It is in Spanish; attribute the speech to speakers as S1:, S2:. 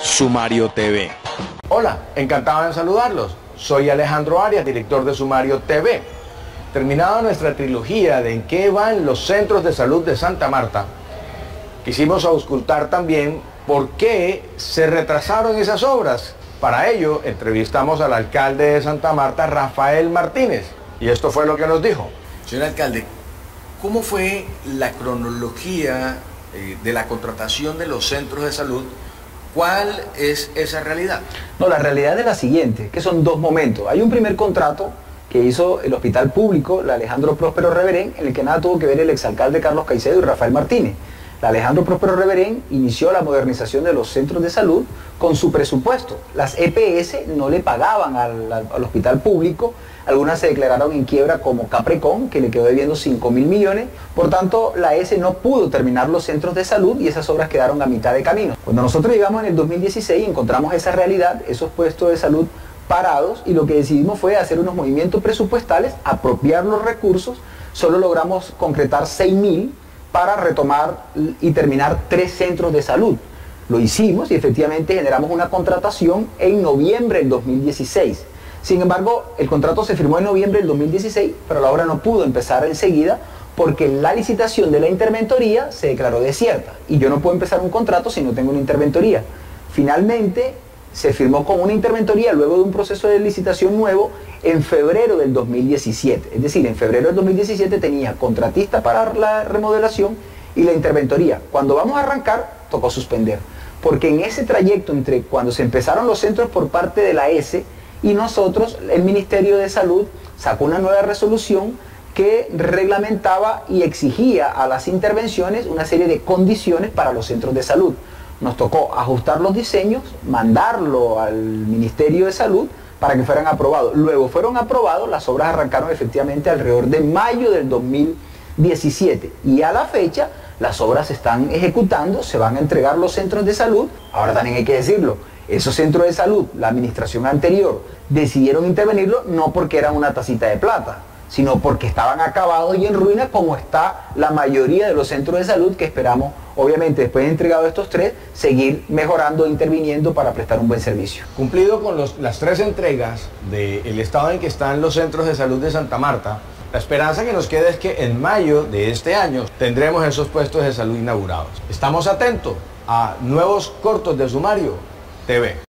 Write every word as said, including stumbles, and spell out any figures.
S1: Sumario T V.
S2: Hola, encantado en saludarlos. Soy Alejandro Arias, director de Sumario T V. Terminada nuestra trilogía de en qué van los centros de salud de Santa Marta, quisimos auscultar también por qué se retrasaron esas obras. Para ello, entrevistamos al alcalde de Santa Marta, Rafael Martínez, y esto fue lo que nos dijo.
S3: Señor alcalde, ¿cómo fue la cronología eh, de la contratación de los centros de salud? ¿Cuál es esa realidad?
S4: No, la realidad es la siguiente, que son dos momentos. Hay un primer contrato que hizo el Hospital Público, la Alejandro Próspero Reverén, en el que nada tuvo que ver el exalcalde Carlos Caicedo y Rafael Martínez. La Alejandro Próspero Reverén inició la modernización de los centros de salud con su presupuesto. Las E P S no le pagaban al, al Hospital Público, algunas se declararon en quiebra como Caprecon, que le quedó debiendo cinco mil millones, por tanto la A S no pudo terminar los centros de salud y esas obras quedaron a mitad de camino. Cuando nosotros llegamos en el dos mil dieciséis encontramos esa realidad, esos puestos de salud parados, y lo que decidimos fue hacer unos movimientos presupuestales, apropiar los recursos, solo logramos concretar seis mil para retomar y terminar tres centros de salud. Lo hicimos y efectivamente generamos una contratación en noviembre del dos mil dieciséis. Sin embargo, el contrato se firmó en noviembre del dos mil dieciséis, pero la obra no pudo empezar enseguida porque la licitación de la interventoría se declaró desierta y yo no puedo empezar un contrato si no tengo una interventoría. Finalmente se firmó con una interventoría luego de un proceso de licitación nuevo en febrero del dos mil diecisiete. Es decir, en febrero del dos mil diecisiete tenía contratista para la remodelación y la interventoría. Cuando vamos a arrancar, tocó suspender. Porque en ese trayecto entre cuando se empezaron los centros por parte de la A S y nosotros, el Ministerio de Salud sacó una nueva resolución que reglamentaba y exigía a las intervenciones una serie de condiciones para los centros de salud. Nos tocó ajustar los diseños, mandarlo al Ministerio de Salud para que fueran aprobados. Luego fueron aprobados, las obras arrancaron efectivamente alrededor de mayo del dos mil diecisiete y a la fecha las obras se están ejecutando, se van a entregar los centros de salud. Ahora también hay que decirlo, esos centros de salud, la administración anterior, decidieron intervenirlo no porque eran una tacita de plata, sino porque estaban acabados y en ruina, como está la mayoría de los centros de salud que esperamos, obviamente, después de entregado estos tres, seguir mejorando e interviniendo para prestar un buen servicio.
S2: Cumplido con los, las tres entregas del estado en que están los centros de salud de Santa Marta, la esperanza que nos queda es que en mayo de este año tendremos esos puestos de salud inaugurados. Estamos atentos a nuevos cortos de Sumario T V.